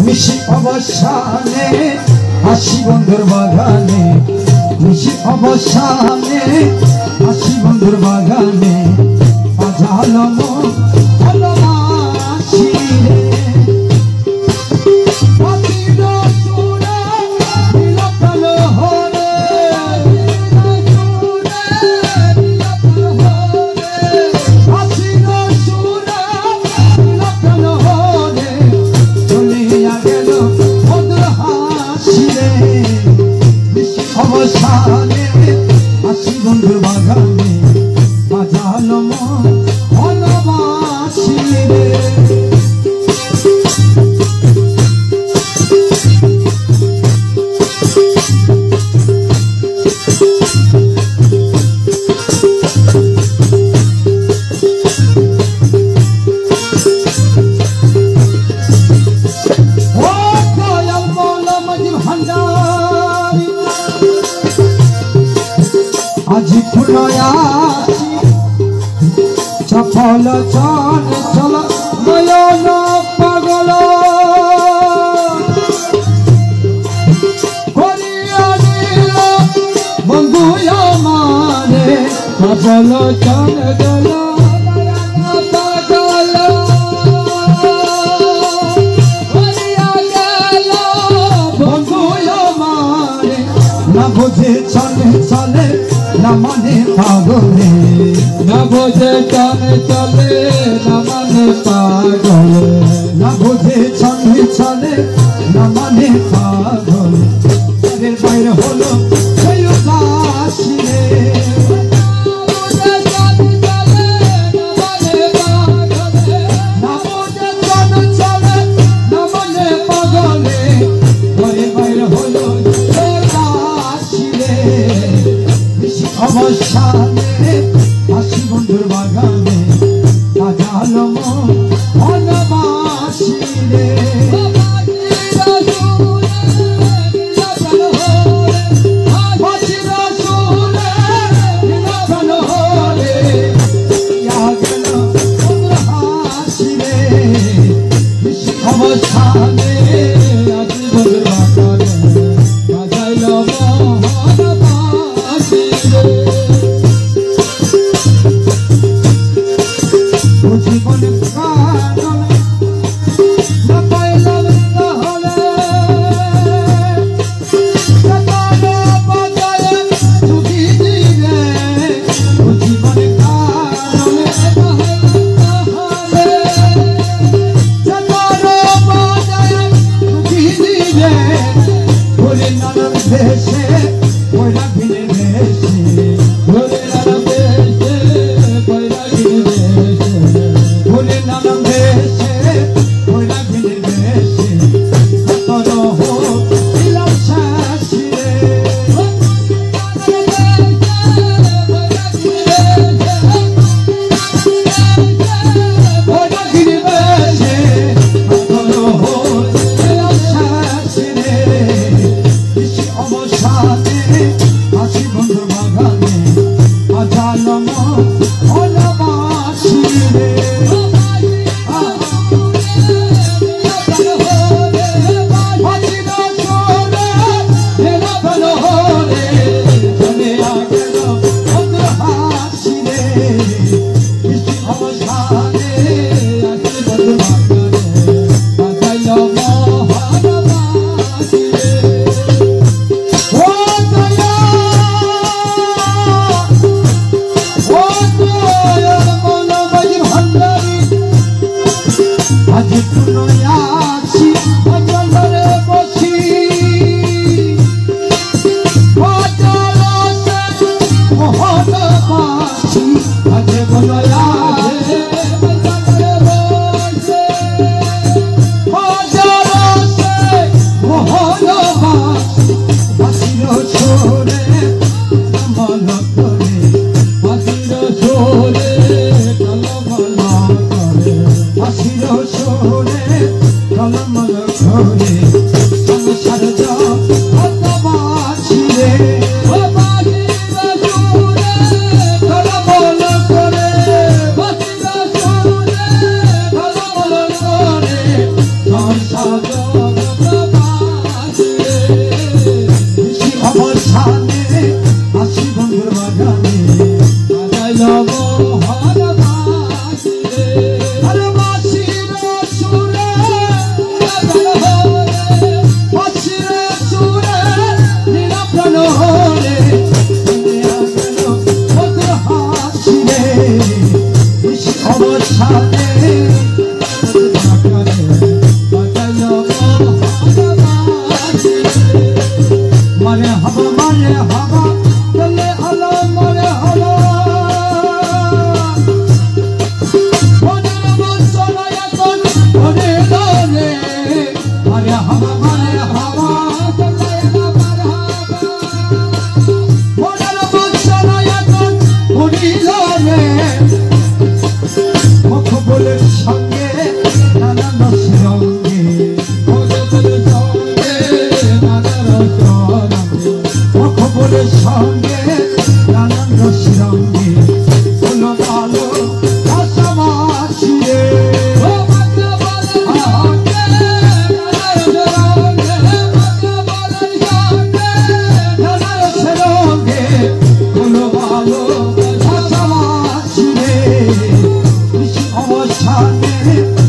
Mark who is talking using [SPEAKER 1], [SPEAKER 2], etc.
[SPEAKER 1] মিশি অবসানে আসি বন্ধুর বাগানে, মিশি অবসানে আসি বন্ধুর বাগানে, বাজালো মন ভালোবাসি রে। অবসানে আসি বন্ধুর বাগানে, বাজালো মন ভালোবাসি রে। আজি ফুলয়াছি চপল চল চল নয়ন পাগল বন্ধু আমারে চপল চল চল পাগল বন্ধু আমারে না বুঝে চলে চলে না মনে পাগলে, না বোঝে চলে চলে না মনে পাগলে, না বোঝে চলে চলে না মনে পাগলে। ঘরের বাইরে হলো সেই উদাসী রে, না বোঝে চলে চলে না মনে পাগলে, ঘরের বাইরে হলো উদাসী রে। অবসানে আসি বন্ধুর বাগানে, বাজালো মন ভালোবাসি রে। অবসানে আসি বন্ধুর বাগানে, বাজালো মন ভালোবাসি রে। জীবনে প্রাণ না পাইলাম তাহলে বাজায় যদি দিলে, জীবনে প্রাণ তাহলে বাজায় যদি দিলে, ভুলে নানান দেশে ওরা ভিনে দেশে, ভুলে নানান দেশে ওরা ভিনে দেশে, ভুলে নানান দেশে ওরা ভিনে দেশে, কত দিলাম শাশি রে। ওরা ভিনে দেশে কত দিলাম শাশি রে। অবসানে আসি বন্ধুর বাগানে, বাজালো মন ভালোবাসি রে। আজি ফুলয়াছি অঞ্জলে বসি, বাজালো মোহন বাসি, আজি ফুলয়াছি অঞ্জলে বসি, বাজালো মোহন বাসি, বাসির সুরে কমল করে, বাসির সুরে কমল করে, বাসির সুরে Shane